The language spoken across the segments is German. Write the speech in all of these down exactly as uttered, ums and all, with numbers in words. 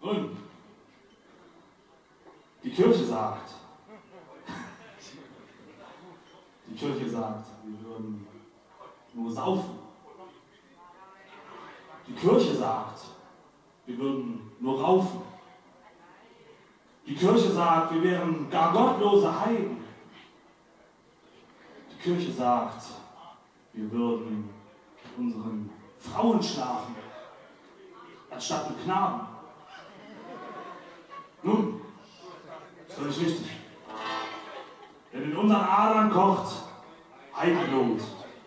Und die Kirche sagt, die Kirche sagt, wir würden nur saufen. Die Kirche sagt, wir würden nur raufen. Die Kirche sagt, wir wären gar gottlose Heiden. Die Kirche sagt, wir würden unseren Frauen schlafen, anstatt mit Knaben. Nun, ist völlig richtig. Denn in unseren Adern kocht Heidenblut.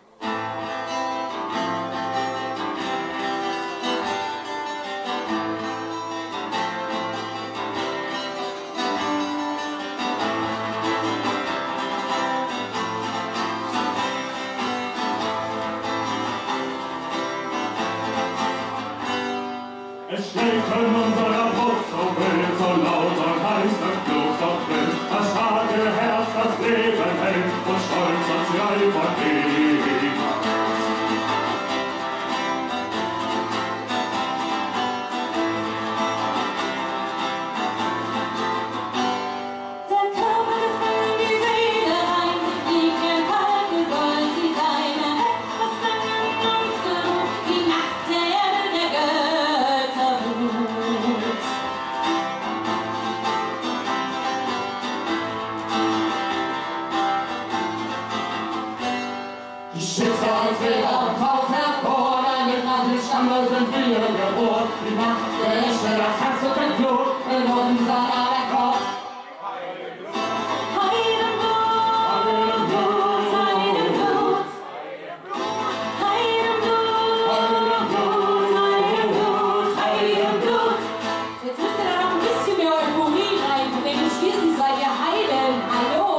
Es steht in unserer Brust so wild, so laut und heiß das Blut verquillt, das starke Herz das Leben hält und stolz und frei vergeht. Der Körper gefällt die Seele rein, sie fliegt mir kalt, wie soll sie sein? Etwas lang in uns geruht, die Nacht der Erde, der Götter ruht. Die Schicksalsweber und Auferkoren, mit Nacht Stamme sind wir geboren. Die Macht der Echte, das Herz und den Blut in unser aller Kopf. Heidenblut, Heidenblut, Heidenblut, Heidenblut, Heidenblut, Heidenblut. Jetzt müsst ihr da noch ein bisschen mehr Euphorie reinbringen. Schließlich seid ihr Heiden. Hallo?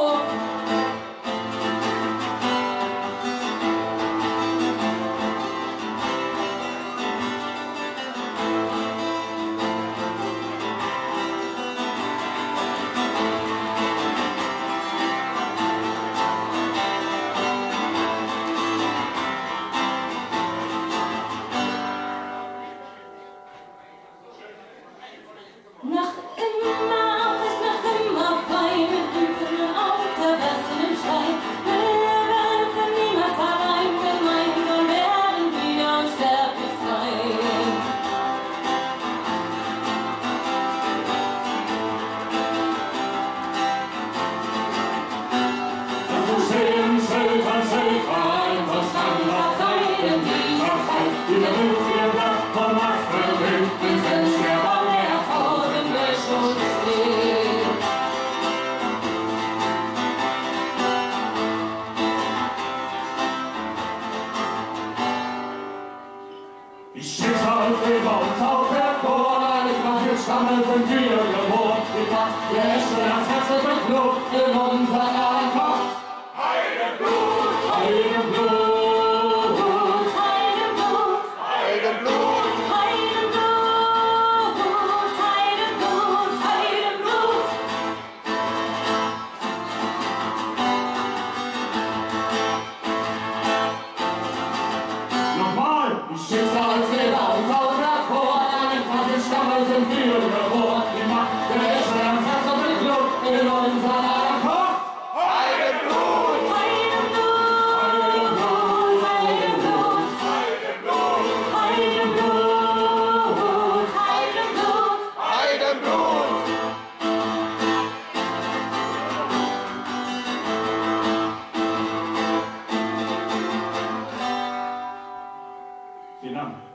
Nach immer, auch nach immer frei, mit wütendem Auge, zerrissenem Schrei. Wir werden niemals allein, gemeinsam werden wieder unsterblich sein. Das Geschehen Schild an Schild vereint, das Standard sei in dieser Zeit. Die Berufung Blatt von Maskenbild, den Mensch der Baum der Tausend Mischung steht. Die Schicksalsweber und Auferkoren, mit Nacht Stamme sind wir geboren. Die Macht der Echte, das Herz und das Blut in unser aller Kopf. Heidenblut, Heidenblut, Heidenblut, Heidenblut. Heidenblut, Heidenblut, Heidenblut. Nochmal! Die Schicksalsweber und Auferkoren, mit Nacht Stamme sind wir geboren. Die Macht der Echte, das Herz und das Blut in unser aller Kopf. Heidenblut, Heidenblut, Heidenblut, Heidenblut, Heidenblut. Heidenblut. Vielen Dank.